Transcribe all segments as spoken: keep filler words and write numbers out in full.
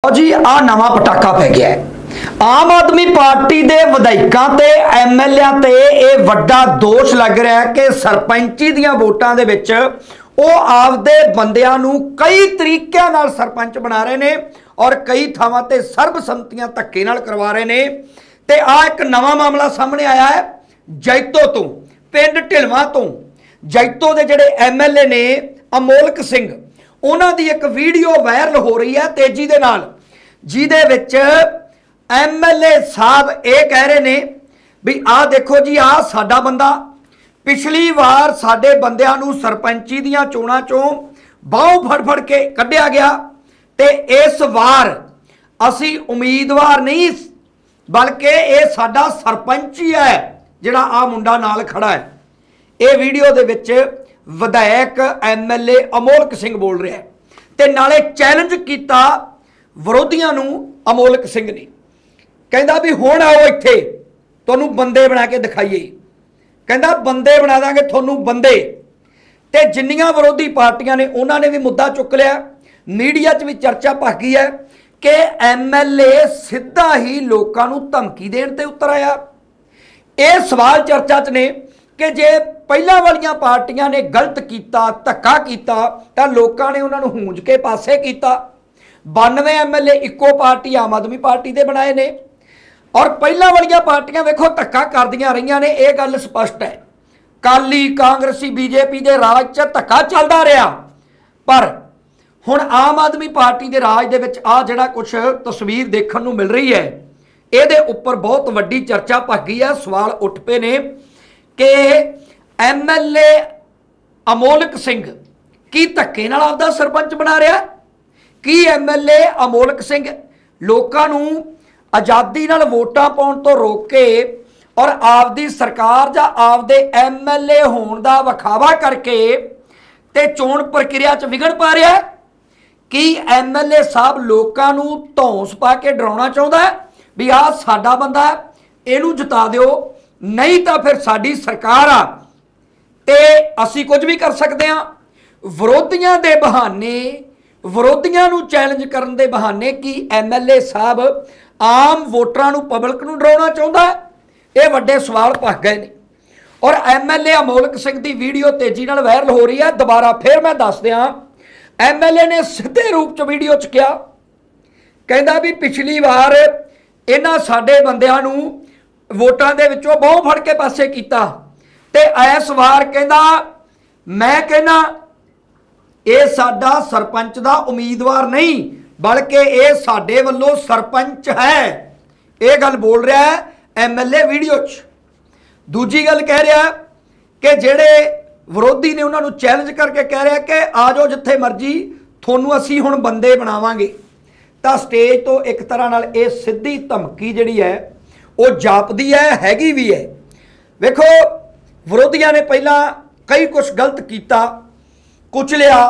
और जी आ नवा पटाखा पै गया है। आम आदमी पार्टी के विधायकों ते एम एल ए ते ये वड्डा दोष लग रहा है कि सरपंची दियां वोटां दे विच वो आपदे बंदियां नूं कई तरीकों नाल सरपंच बना रहे ने और कई थावां ते सर्बसम्मतियां धक्के नाल करवा रहे ने। ते आ एक नवा मामला सामने आया है जैतो तो, पिंड ढिलवां तो। जैतो दे जिहड़े एम एल ए ने अमोलक सिंह, उन्हां दी एक वीडियो वायरल हो रही है तेजी दे नाल, जिहदे विच एम एल ए साहब ये कह रहे ने भी आ देखो जी आ साडा बंदा पिछली वार साडे बंदियां नूं सरपंची दियां चोणां चों बाहों फड़ फड़ के कढ़िया गया ते इस वार असी उम्मीदवार नहीं बल्कि ये साडा सरपंच ही है जिहड़ा आ मुंडा नाल खड़ा है। ये वीडियो दे विच विधायक M L A Amolak Singh बोल रहा है ते नाले चैलेंज किया विरोधियों नूं। अमोलक सिंह ने कहंदा भी हुण आओ इत्थे तुहानूं बंदे बना के दिखाइए, कहंदा बंदे बना दांगे तुहानूं बंदे। ते जिन्नियां विरोधी पार्टियां ने उन्होंने भी मुद्दा चुक लिया, मीडिया च भी चर्चा भख गई है कि एम एल ए सीधा ही लोगों नूं धमकी देण ते उतर आया। ये सवाल चर्चा च ने कि जे पहला वालियां पार्टियां ने गलत किया, धक्का किया तो लोगों ने उन्होंने हूंज के पासे किया। बानवे एम एल ए इको पार्टी आम आदमी पार्टी के बनाए ने और पहला वालियां पार्टियां वेखो धक्का करदियां रहियां ने। यह गल स्पष्ट है, काली कांग्रेसी बीजेपी के राज च धक्का चलता रहा, पर हुण आम आदमी पार्टी के राज दे विच आ जिहड़ा कुछ तस्वीर देखने को मिल रही है, ये उपर बहुत वड्डी चर्चा भख गई है। सवाल उठ पे ने कि M L A Amolak Singh की धक्के नाल आपदा सरपंच बना रहा, की M L A Amolak Singh लोकां नूं आज़ादी नाल वोटां पाउण तो रोक के और आपदी सरकार जां आपदे एम एल ए होण दा विखावा करके ते चोण प्रक्रिया च विघन पा रहा है। कि एम एल ए साहब लोकां नूं धौंस पा के डराउणा चाहुंदा है भी आ साडा बंदा है, इहनूं जिता दिओ, नहीं तो फिर साडी सरकार आ ते असीं कुछ भी कर सकते हैं। विरोधियों के बहाने, विरोधियों नूं चैलेंज करन दे बहाने कि एम एल ए साहब आम वोटरां नूं पब्लिक नूं डराउणा चाहुंदा है, ये वड्डे सवाल भख गए ने। और M L A Amolak Singh की वीडियो तेजी नाल वायरल हो रही है। दोबारा फिर मैं दस दियां, एम एल ए ने सीधे रूप च वीडियो च कहा, कहंदा भी पिछली वार इन्हां साडे बंदियां नूं वोटां दे विचों बाहों फड़ के पासे कीता ते इस वार कहंदा मैं कहना ये साडा सरपंच दा उम्मीदवार नहीं बल्कि ये साडे वल्लों सरपंच है। ये गल बोल रहा है एम एल ए वीडियो च। दूजी गल कह रहा है कि जेड़े विरोधी ने उन्होंने चैलेंज करके कह रहा है कि आ जाओ जिथे मर्जी थोनू असी हुण बंदे बनावांगे। तो स्टेज तो एक तरह नाल ये सीधी धमकी जिहड़ी है वो जापदी है, हैगी भी है। वेखो विरोधियों ने पहला कई कुछ गलत किया, कुचलिया,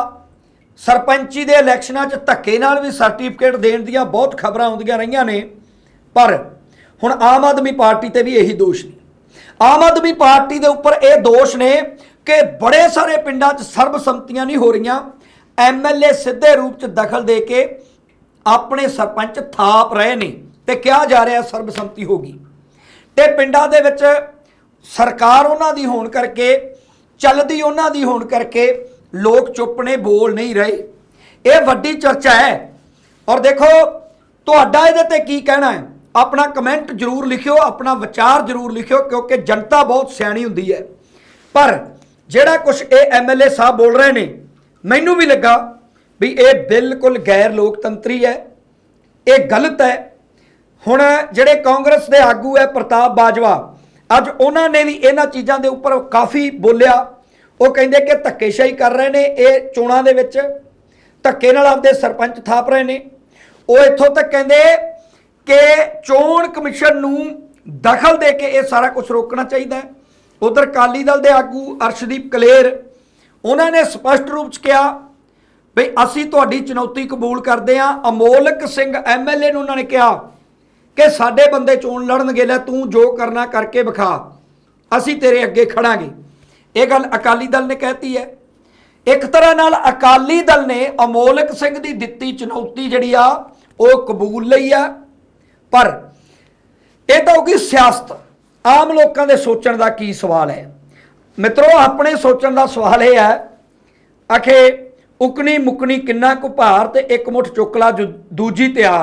सरपंची के इलैक्शनां च धक्के नाल भी सर्टिफिकेट देण दियां बहुत खबरां आउंदियां रहियां ने, पर हुण आम आदमी पार्टी ते भी यही दोष ने। आम आदमी पार्टी के उपर यह दोष ने कि बड़े सारे पिंडां च सर्बसम्मतियां नहीं हो रही, एम एल ए सीधे रूप च दखल दे के अपने सरपंच थाप रहे ने ते क्या जा रहा सर्बसम्मति होगी ते पिंडां दे विच सरकार उन्हां दी होण करके चलदी उन्हां दी होण करके लोग चुप ने, बोल नहीं रहे। ये वड्डी चर्चा है। और देखो तुहाडा इहदे ते की कहना है, अपना कमेंट जरूर लिखियो, अपना विचार जरूर लिखियो, क्योंकि जनता बहुत सियाणी हुंदी है। पर जिहड़ा कुछ ये एम एल ए साहब बोल रहे ने मैनू भी लगा भी ये बिल्कुल गैर लोकतंत्री है, ये गलत है। हुण जिहड़े कांग्रेस के आगू है प्रताप बाजवा, अज उन्होंने भी इन्हां चीज़ों के उपर काफ़ी बोलिया। वो कहिंदे कि धक्केशाही कर रहे हैं, ये चोणां दे विच धक्के नाल आपदे सरपंच थाप रहे हैं। वो इत्थों तक कहिंदे कि चोण कमिशन नूं दखल दे के ये सारा कुछ रोकना चाहिए है। उधर अकाली दल के आगू अर्शदीप कलेर उन्होंने स्पष्ट रूप से कहा भी असी तुहाडी चुनौती कबूल करते हैं। Amolak Singh M L A उन्होंने कहा कि साडे बंदे चोण लड़नगे, लै तू जो करना करके विखा, असी तेरे अगे खड़ांगे। ये गल अकाली दल ने कहती है। एक तरह नाल अकाली दल ने अमोलक सिंह की दित्ती चुनौती जिहड़ी आ वो कबूल लई आ। पर यह तो होगी सियासत। आम लोगों के सोचण का की सवाल है मित्रों? अपने सोचण का सवाल यह है आखे उकनी मुकनी किन्ना कु भार ते एक मुठ चुकला दूजी तैयार।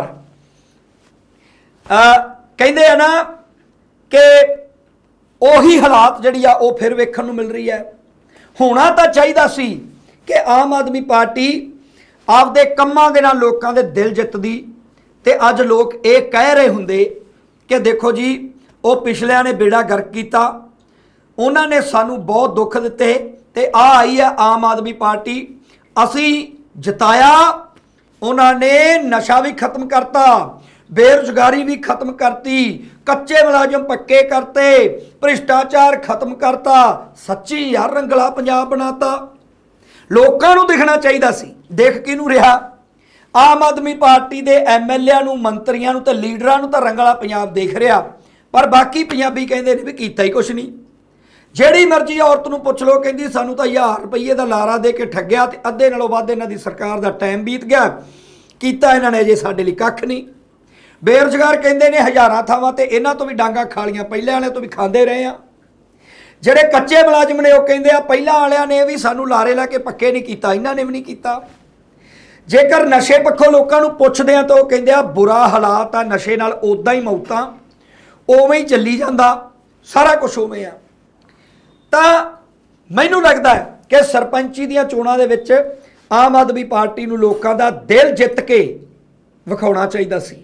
कहते हैं ना कि उही हालात जिहड़ी आ वो फिर वेखण नूं मिल रही है। होना तो चाहिए सी कि आम आदमी पार्टी आपदे कम्मां दे नाल लोकां दे दिल जितदी ते अज लोग ये कह रहे हुंदे कि देखो जी वो पिछलिਆਂ ने बेड़ा गर्क किया, उन्होंने सानू बहुत दुख दिते ते आ आई है आम आदमी पार्टी, असी जिताया, उन्होंने नशा भी खत्म करता, बेरोजगारी भी खत्म करती, कच्चे मुलाजम पक्के करते, भ्रिष्टाचार खत्म करता। सच्ची यार रंगला पंजाब बनाता। लोगों को दिखना चाहिए सी, देख किनू रहा? आम आदमी पार्टी के एम एल ए मंत्रियों तो लीडरां तो रंगला पंजाब देख रहा, पर बाकी पंजाबी कहते हैं भी किया ही कुछ नहीं। जिहड़ी मर्जी औरत नूं पुछ लो, कहती सानू तो हज़ार रुपये का लारा दे के ठग्या ते अद्धे नालों वध इन्हां दी सरकार का टाइम बीत गया, कीता इन्हां ने अजे साडे लई कख नहीं। बेरोजगार कहते हैं हज़ारां थावां ते इन्हां तो भी डांगा खा लियां, पहले वाले तो भी खांदे रहे हैं। जिहड़े कच्चे मुलाजम ने वो कहते हैं पहला वालियां ने भी सानू लारे ला के पक्के नहीं कीता, इन्हां ने भी नहीं कीता। जेकर नशे पक्षों लोगों को पुछदे हैं तो वो कहते हैं बुरा हालात आ, नशे नाल उदां ही मौतां, उवें ही चली जांदा, सारा कुछ उवें आ। तां मैनूं लगदा है कि सरपंची दीयां चोणां दे विच आम आदमी पार्टी नूं लोकां दा दिल जित के विखाउणा चाहीदा सी।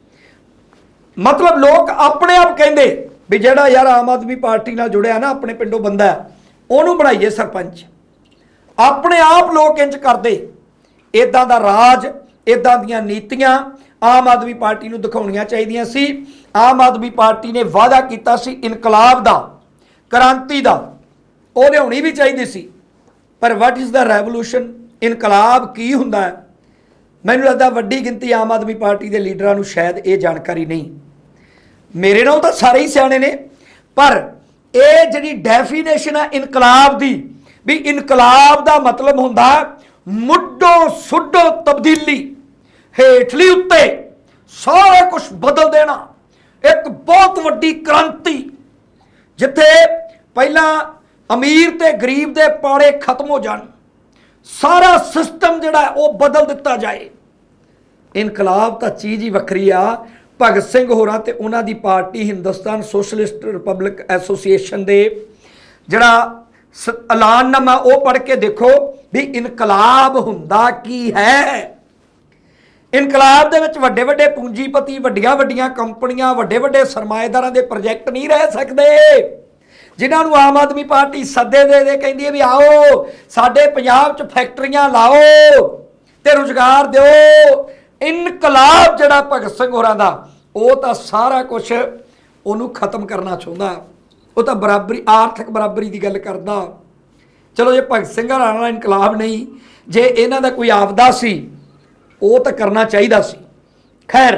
मतलब लोग अपने आप कहते भी जिहड़ा यार आम आदमी पार्टी नाल जुड़िया ना, अपने पिंडों बंदा उहनूं बनाइए सरपंच। अपने आप लोग इंज करदे, इदां दा राज, इदां दीयां नीतियां आम आदमी पार्टी नूं दिखाउणियां चाहीदियां सी। आम आदमी पार्टी ने वादा कीता सी इनकलाब दा, क्रांति दा, वो लियाउणी भी चाहिदी सी। पर वट इज़ द रेवोल्यूशन, इनकलाब की हुंदा है? मैनूं लगदा वड्डी गिनती आम आदमी पार्टी के लीडरां नूं शायद ये जानकारी नहीं। मेरे नाल तो सारे ही सियाणे ने, पर ये जिहड़ी डेफिनेशन है इनकलाब दी, भी इनकलाब दा मतलब हुंदा मुड्डो सुड्डो तब्दीली, हेठली उत्ते सारा कुछ बदल देना, एक बहुत वड्डी क्रांति, जिथे पहला अमीर ते गरीब दे पाड़े खत्म हो जान, सारा सिस्टम जिहड़ा है वो बदल दिता जाए। इनकलाब तो चीज़ ही वक्री आ। भगत सिंह होरां ते उन्हां दी party Hindustan socialist republic association दे जिहड़ा ऐलाननामा वो पढ़ के देखो भी इनकलाब हुंदा की है। इनकलाब दे विच वड्डे वड्डे पूंजीपति, वड्डियां वड्डियां कंपनियां, वड्डे वड्डे सरमाएदारां दे प्रोजेक्ट नहीं रह सकदे, जिन्हां नूं आम आदमी पार्टी सद्दे दे दे कहंदी है भी आओ साडे पंजाब च फैक्ट्रियां लाओ ते रोजगार दिओ। इनकलाब जिहड़ा भगत सिंह होरां दा, वो तो सारा कुछ उन्होंने खत्म करना चाहुंदा, वो तो बराबरी, आर्थिक बराबरी की गल करदा। चलो जे भगत सिंह होरां वाला इनकलाब नहीं, जे इन्हां दा कोई आपदा सी वो तो करना चाहिए सी। खैर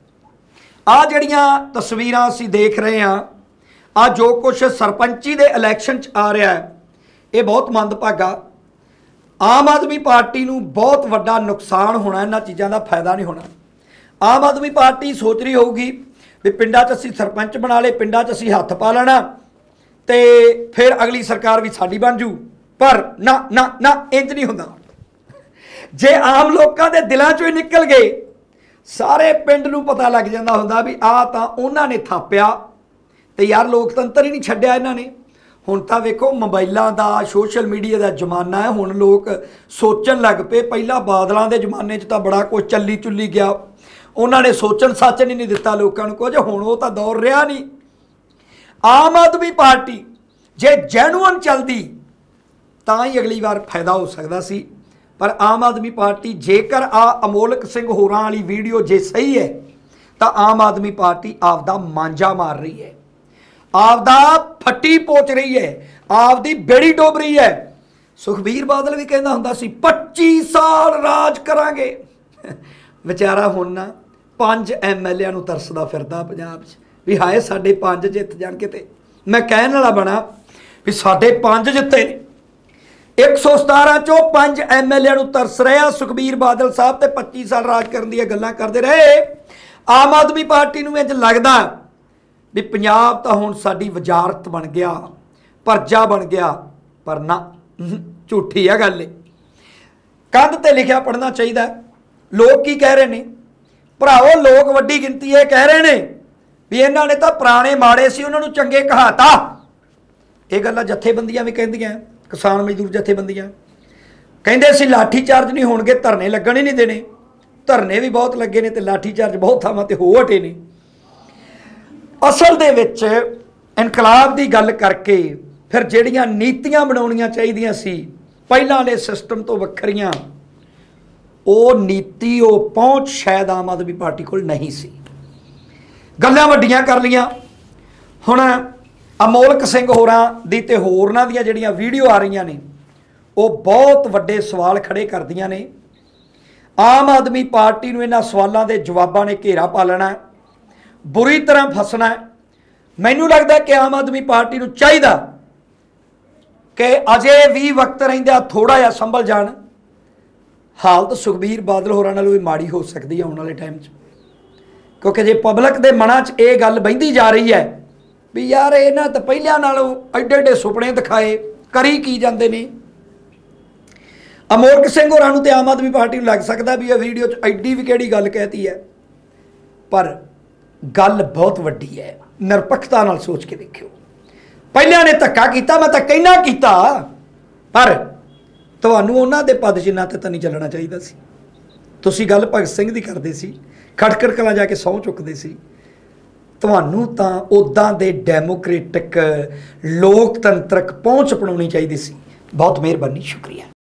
आ जिहड़ियां तस्वीरां असीं देख रहे हैं, आ जो कुछ सरपंची दे इलैक्शन च आ रहा है, ये बहुत मंदभागा। आम आदमी पार्टी नूं बहुत वड्डा नुकसान होना, इन्हां चीज़ां दा फायदा नहीं होना। आम आदमी पार्टी सोच रही होगी भी पिंडां च असीं सरपंच बना ले, पिंडां च असीं हत्थ पा लेना ते फिर अगली सरकार भी साडी बन जू, पर ना ना ना इंज नहीं हुंदा। जे आम लोगों के दिलों चों ही निकल गए, सारे पिंड नूं पता लग जाता हुंदा भी आ तां उन्हां ने थापिया ते यार लोकतंत्र ही नहीं छड्डिया इन्हां ने। हुण तां वेखो मोबाइलों का, सोशल मीडिया का जमाना है, हुण लोग सोचन लग पे। पहला बादलों के जमाने च तां बड़ा कुछ चली चुली गया, उन्होंने सोचन सचन ही नहीं दिता लोगों को कुछ, हुण वो तां दौर रहा नहीं। आम आदमी पार्टी जे जैनुअन चलती तां ही अगली बार फायदा हो सकता सी, पर आम आदमी पार्टी जेकर आ अमोलक सिंह होरां वाली वीडियो जे सही है तो आम आदमी पार्टी आपदा मांझा मार रही है, आपदा फट्टी पोच रही है, आपदी बेड़ी डोब रही है। सुखबीर बादल भी कहता हुंदा सी पच्ची साल राज करांगे, बेचारा हुण ना पांच एम एल ए नूं तरसदा फिरदा पंजाब च भी हाए साडे पांच जित जाण किते। मैं कहण वाला बना भी साडे पांच जिते ने, एक सौ सतारह चो पांच एम एल ए तरस रहा। सुखबीर बादल साहब तो पच्ची साल राज करने दी गल्लां करते रहे। आम आदमी पार्टी नूं इंज लगदा भी पंजाब तो हुण साडी वजारत बन गया, परजा बन गया, पर ना, झूठी है गल। कंध ते लिखिया पढ़ना चाहिए। लोग की कह रहे हैं भराओ, लोग वड्डी गिनती ये कह रहे हैं भी इन्हां ने तो पुराने माड़े सी उन्हां नूं चंगे कहाता। ये गल्लां जथेबंदियां भी कहंदियां, किसान मजदूर जथेबंदियां कहंदे सी लाठी चार्ज नहीं होणगे, धरने लगण ही नहीं देने। धरने भी बहुत लगे ने ते लाठी चार्ज बहुत थावां ते हो हटे ने। असल दे विच इनकलाब की गल करके फिर जिहड़ियां नीतियां बनाउणियां चाहीदियां सी पहिलां वाले सिस्टम तो वखरियां, वो नीति वो पहुँच शायद आम आदमी पार्टी कोल नहीं सी। गल्लां वड्डियां कर लियां। हुण अमोलक सिंह होरां दी ते होरनां दियां जिहड़ियां वीडियो आ रही ने वो बहुत वड्डे सवाल खड़े करदियां ने। आम आदमी पार्टी नूं इन्हां सवालों के जवाबां ने घेरा पा लेना, बुरी तरह फसना। मैनूं लगदा कि आम आदमी पार्टी नूं चाहीदा कि अजे भी वक्त रहिंदा थोड़ा जिहा संभल जाण। हालत सुखबीर बादल होरां नालों भी माड़ी हो सकती है आने वाले टाइम च, क्योंकि जे पब्लिक के मनां च ये गल बहिंदी जा रही है भी यार इन्हां तां पहिलिਆਂ नालों एडे एडे सुपने दिखाए, करी की जांदे ने। अमोलक सिंह होरां नूं ते आम आदमी पार्टी नूं लग सकदा भी इह वीडियो च एडी भी किहड़ी गल कहती है, पर गल बहुत वड्डी है। निरपक्षता नाल सोच के देखियो। पहिलिਆਂ ने धक्का कीता, मैं तां कहना कीता, पर तुहानूं उन्हां दे पद चिन्हां ते तां नहीं चलना चाहिदा सी। तुसीं गल भगत सिंह दी करदे सी, खटकड़ कलां जाके सहुं चुकदे सी। तुहानूं तां उदां दे डैमोक्रेटिक लोकतंत्रक पहुँच अपनाउणी चाहिदी सी। बहुत मेहरबानी, शुक्रिया।